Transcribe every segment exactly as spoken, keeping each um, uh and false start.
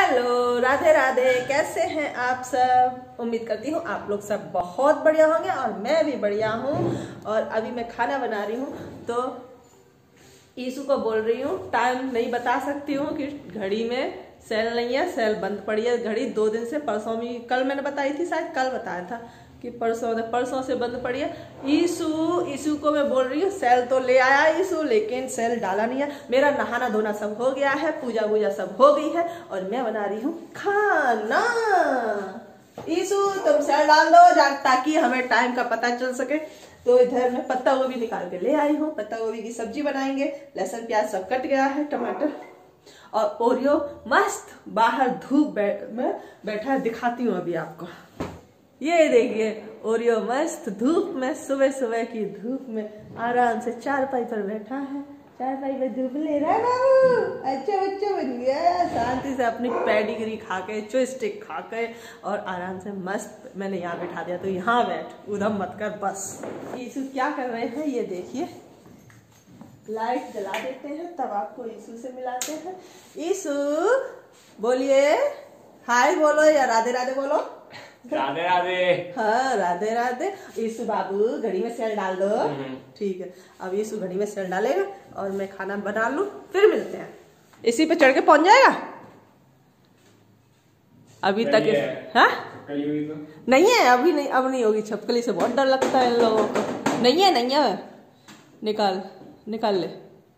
Hello, Radhe Radhe. कैसे हैं आप सब? उम्मीद करती हूँ आप लोग सब बहुत बढ़िया होंगे और मैं भी बढ़िया हूँ। और अभी मैं खाना बना रही हूँ तो ईशु को बोल रही हूँ, टाइम नहीं बता सकती हूँ कि घड़ी में सेल नहीं है, सेल बंद पड़ी है घड़ी दो दिन से। परसों भी, कल मैंने बताई थी, शायद कल बताया था कि परसों परसों से बंद पड़ी है। ईशु ईशु को मैं बोल रही हूँ सेल तो ले आया ईशु, लेकिन सेल डाला नहीं है। मेरा नहाना धोना सब हो गया है, पूजा वूजा सब हो गई है और मैं बना रही हूँ खाना। ईशु तुम सेल डाल दो ताकि हमें टाइम का पता चल सके। तो इधर मैं पत्ता गोभी निकाल के ले आई हूँ, पत्ता गोभी की सब्जी बनाएंगे। लहसुन प्याज सब कट गया है, टमाटर और ओरियो मस्त बाहर धूप बै, में बैठा है। दिखाती हूँ अभी आपको, ये देखिए ओरियो मस्त धूप में, सुबह सुबह की धूप में आराम से चारपाई पर बैठा है। चारपाई पर धूप ले रहा है बाबू, अच्छा बच्चा बन गया। शांति से अपनी पेडिग्री खा के, चॉपस्टिक खा के और आराम से मस्त मैंने यहाँ बैठा दिया। तो यहाँ बैठ, उधम मत कर बस। ईशु क्या कर रहे हैं ये देखिए। लाइट जला देते हैं तब आपको ईशु से मिलाते हैं। ईशु बोलिए, हाय बोलो या राधे राधे बोलो। राधे राधे। हाँ राधे राधे। ईशु बाबू घड़ी में सेल डाल दो। ठीक है, अब ईशु घड़ी में सेल डालेगा और मैं खाना बना लूं, फिर मिलते हैं। इसी पे चढ़ के पहुंच जाएगा अभी तक। हाँ तो? नहीं है अभी, नहीं अब नहीं होगी। छपकली से बहुत डर लगता है इन लोगों को। नहीं है नहीं है, निकाल निकाल ले।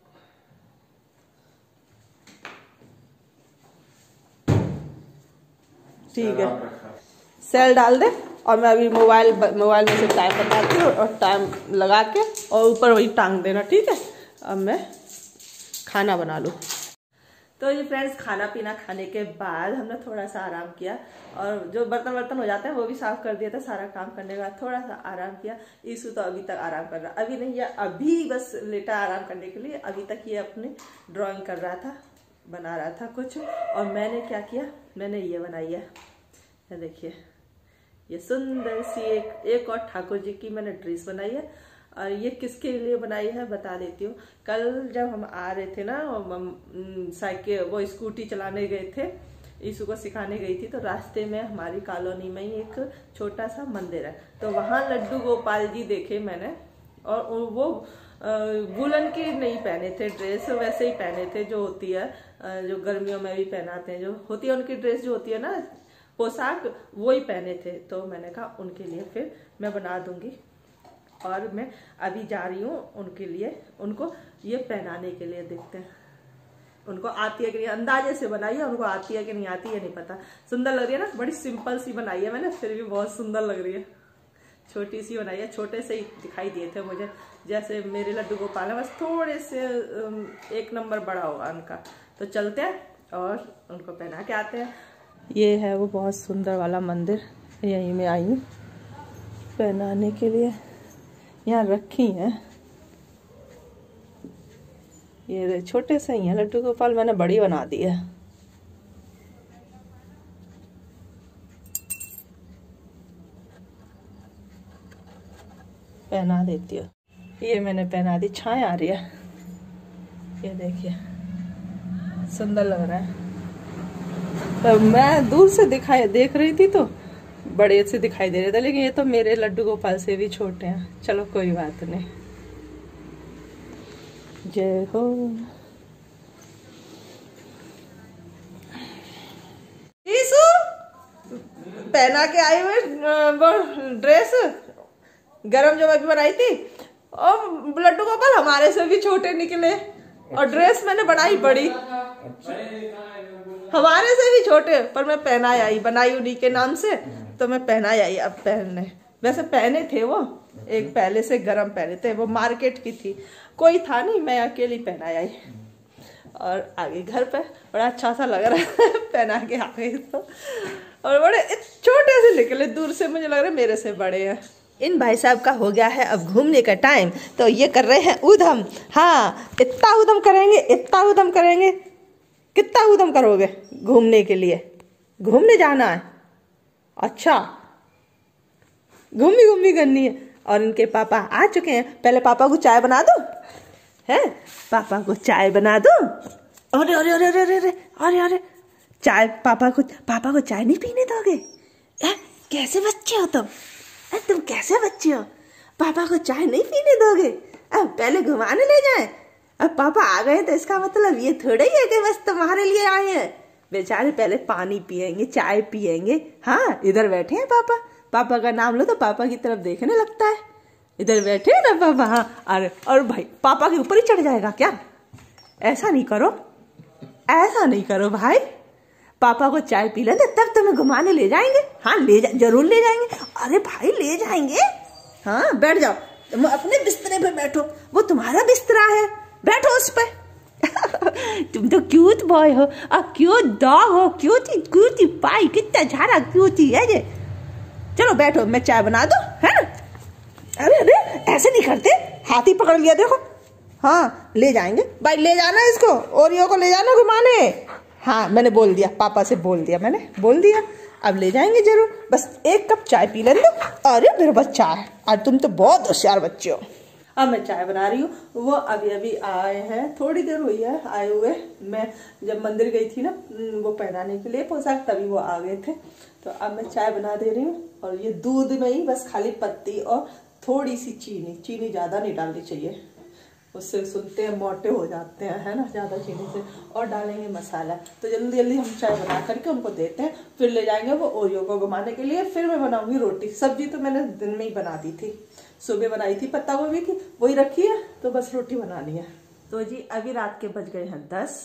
ठीक है, सेल डाल दे और मैं अभी मोबाइल मोबाइल में से टाइम बताती हूँ और टाइम लगा के और ऊपर वही टांग देना। ठीक है, अब मैं खाना बना लूँ। तो ये फ्रेंड्स, खाना पीना खाने के बाद हमने थोड़ा सा आराम किया और जो बर्तन वर्तन हो जाते हैं वो भी साफ कर दिया था। सारा काम करने के बाद थोड़ा सा आराम किया। ईशु तो अभी तक आराम कर रहा, अभी नहीं है, अभी बस लेटा आराम करने के लिए। अभी तक ये अपनी ड्राइंग कर रहा था, बना रहा था कुछ। और मैंने क्या किया, मैंने ये बनाई है, ये देखिए, ये सुंदर सी एक एक और ठाकुर जी की मैंने ड्रेस बनाई है। और ये किसके लिए बनाई है बता देती हूँ। कल जब हम आ रहे थे ना, साइकिल वो स्कूटी चलाने गए थे, ईशु को सिखाने गई थी, तो रास्ते में हमारी कॉलोनी में ही एक छोटा सा मंदिर है, तो वहाँ लड्डू गोपाल जी देखे मैंने। और वो वुलन की नहीं पहने थे ड्रेस, वैसे ही पहने थे जो होती है, जो गर्मियों में भी पहनाते हैं, जो होती है उनकी ड्रेस जो होती है ना, पोशाक, वो ही पहने थे। तो मैंने कहा उनके लिए फिर मैं बना दूंगी। और मैं अभी जा रही हूँ उनके लिए, उनको ये पहनाने के लिए। देखते हैं उनको आती है कि नहीं, अंदाजे से बनाई है, उनको आती है कि नहीं आती है नहीं पता। सुंदर लग रही है ना, बड़ी सिंपल सी बनाई है मैंने, फिर भी बहुत सुंदर लग रही है। छोटी सी बनाई है, छोटे से ही दिखाई दिए थे मुझे, जैसे मेरे लड्डू गोपाल है, बस थोड़े से एक नंबर बड़ा होगा उनका। तो चलते हैं और उनको पहना के आते हैं। ये है वो बहुत सुंदर वाला मंदिर, यहीं में आई हूँ पहनाने के लिए। यहाँ रखी हैं, ये छोटे से ही है लड्डू गोपाल, मैंने बड़ी बना दी है। पहना देती हूँ, ये मैंने पहना दी। छाएं आ रही है, ये देखिए सुंदर लग रहा है। तो मैं दूर से दिखाई देख रही थी तो बड़े से दिखाई दे रहे थे, लेकिन ये तो मेरे लड्डू गोपाल से भी छोटे हैं। चलो कोई बात नहीं। जय हो। ईशु पहना के आई हुई ड्रेस, गरम जो अभी बनाई थी, और लड्डू गोपाल हमारे से भी छोटे निकले। और ड्रेस मैंने बनाई बड़ी, हमारे से भी छोटे, पर मैं पहना आई, बनाई उन्हीं के नाम से, तो मैं पहना आई। अब पहनने, वैसे पहने थे वो एक पहले से गरम पहने थे, वो मार्केट की थी, कोई था नहीं, मैं अकेली पहना आई। और आगे घर पे बड़ा अच्छा सा लग रहा है पहना के आ गई तो। और बड़े छोटे से निकले, दूर से मुझे लग रहा है मेरे से बड़े हैं। इन भाई साहब का हो गया है अब घूमने का टाइम, तो ये कर रहे हैं उधम। हाँ, इतना उधम करेंगे, इतना उधम करेंगे। कितना उधम करोगे घूमने के लिए? घूमने जाना है, अच्छा घूमी घूमी करनी है। और इनके पापा आ चुके हैं, पहले पापा को चाय बना दो, है पापा को चाय बना दो। अरे अरे अरे अरे अरे अरे अरे चाय पापा को पापा को चाय नहीं पीने दोगे? ए, कैसे बच्चे हो तुम? ए, तुम कैसे बच्चे हो? पापा को चाय नहीं पीने दोगे? अब पहले घुमाने ले जाए। अब पापा आ गए तो इसका मतलब ये थोड़ा ही है कि बस तुम्हारे लिए आए हैं। बेचारे पहले पानी पियेंगे, चाय पियेंगे। हाँ, इधर बैठे हैं पापा। पापा का नाम लो तो पापा की तरफ देखने लगता है। इधर बैठे हैं ना पापा। हाँ, अरे और भाई पापा के ऊपर ही चढ़ जाएगा क्या? ऐसा नहीं करो, ऐसा नहीं करो भाई। पापा को चाय पी लेते तब तुम्हें घुमाने ले जाएंगे। हाँ, ले जा, जरूर ले जाएंगे। अरे भाई ले जाएंगे। हाँ, बैठ जाओ, तुम अपने बिस्तरे पे बैठो, वो तुम्हारा बिस्तरा है, बैठो उस पे। तुम तो क्यूट बॉय हो और क्यूट डॉग हो, क्यूटी क्यूटी पाई, कितना झारा क्यूटी है ये। चलो बैठो, मैं चाय बना दूं, है ना? अरे अरे ऐसे नहीं करते, हाथी पकड़ लिया देखो। हाँ, ले जाएंगे भाई, ले जाना इसको, ओरियो को ले जाना घुमाने। हाँ, मैंने बोल दिया, पापा से बोल दिया, मैंने बोल दिया, अब ले जाएंगे जरूर। बस एक कप चाय पी लेंगे। अरे मेरा बच्चा है, आज तुम तो बहुत होशियार बच्चे हो। अब मैं चाय बना रही हूँ। वो अभी अभी आए हैं, थोड़ी देर हुई है आए हुए। मैं जब मंदिर गई थी ना वो पहनाने के लिए पोशाक, तभी वो आ गए थे। तो अब मैं चाय बना दे रही हूँ। और ये दूध में ही बस खाली पत्ती और थोड़ी सी चीनी, चीनी ज़्यादा नहीं डालनी चाहिए, उससे सुनते हैं मोटे हो जाते हैं, है ना, ज़्यादा चीनी से। और डालेंगे मसाला। तो जल्दी जल्दी हम चाय बना करके उनको देते हैं, फिर ले जाएंगे वो ओरियो को घुमाने के लिए। फिर मैं बनाऊंगी रोटी। सब्जी तो मैंने दिन में ही बना दी थी, सुबह बनाई थी, पत्ता गोभी की, वही रखी है, तो बस रोटी बनानी है। तो जी अभी रात के बज गए हैं दस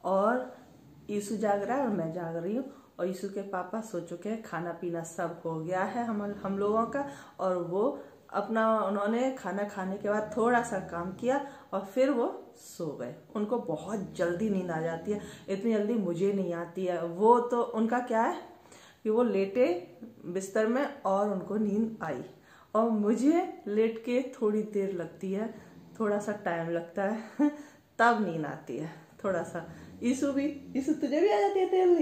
और यीशु जाग रहा है और मैं जाग रही हूँ। और यीशु के पापा सो चुके हैं, खाना पीना सब हो गया है हम हम लोगों का। और वो अपना उन्होंने खाना खाने के बाद थोड़ा सा काम किया और फिर वो सो गए। उनको बहुत जल्दी नींद आ जाती है, इतनी जल्दी मुझे नहीं आती है। वो तो उनका क्या है कि वो लेटे बिस्तर में और उनको नींद आई, और मुझे लेट के थोड़ी देर लगती है, थोड़ा सा टाइम लगता है तब नींद आती है थोड़ा सा। यीशु भी, यीशु तुझे भी आ जाती है जल्दी?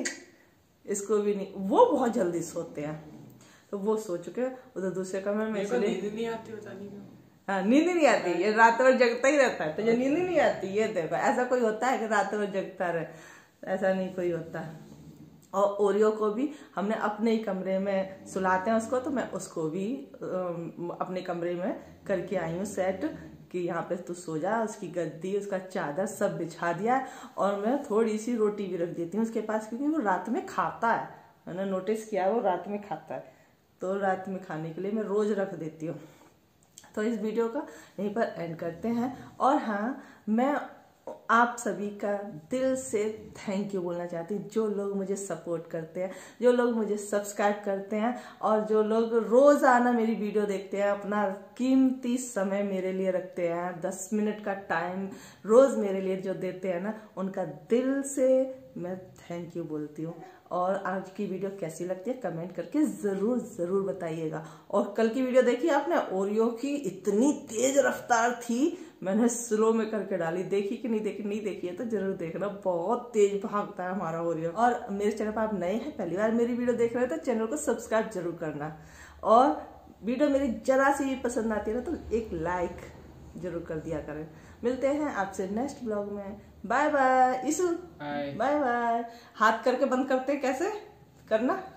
इसको भी नहीं, वो बहुत जल्दी सोते हैं, तो वो सो चुके हैं उधर दूसरे कमरे में। इसलिए नींद नहीं आती, पता नहीं क्यों। हाँ, नींद नहीं आती, ये रात भर जगता ही रहता है, तो ये नींद नहीं आती। ये देखो, ऐसा कोई होता है कि रात भर जगता रहे? ऐसा नहीं कोई होता है। और ओरियो को भी हमने अपने ही कमरे में सुलाते हैं उसको, तो मैं उसको भी अपने कमरे में करके आई हूँ सेट कि यहाँ पे तू सो जा। उसकी गद्दी, उसका चादर सब बिछा दिया है। और मैं थोड़ी सी रोटी भी रख देती हूँ उसके पास, क्योंकि वो रात में खाता है। मैंने नोटिस किया वो रात में खाता है, तो रात में खाने के लिए मैं रोज रख देती हूँ। तो इस वीडियो का यहीं पर एंड करते हैं। और हाँ, मैं आप सभी का दिल से थैंक यू बोलना चाहती हूँ, जो लोग मुझे सपोर्ट करते हैं, जो लोग मुझे सब्सक्राइब करते हैं, और जो लोग रोजाना मेरी वीडियो देखते हैं, अपना कीमती समय मेरे लिए रखते हैं, दस मिनट का टाइम रोज मेरे लिए जो देते हैं ना, उनका दिल से मैं थैंक यू बोलती हूँ। और आज की वीडियो कैसी लगती है कमेंट करके जरूर जरूर बताइएगा। और कल की वीडियो देखी आपने, ओरियो की इतनी तेज रफ्तार थी, मैंने स्लो में करके डाली। देखी कि नहीं देखी? नहीं देखी है तो जरूर देखना, बहुत तेज भागता है हमारा ओरियो। और मेरे चैनल पर आप नए हैं, पहली बार मेरी वीडियो देख रहे हैं, तो चैनल को सब्सक्राइब जरूर करना। और वीडियो मेरी जरा सी भी पसंद आती है ना, तो एक लाइक जरूर कर दिया करें। मिलते हैं आपसे नेक्स्ट ब्लॉग में। Bye bye. Yishu bye bye. हाथ करके बंद करते हैं, कैसे करना?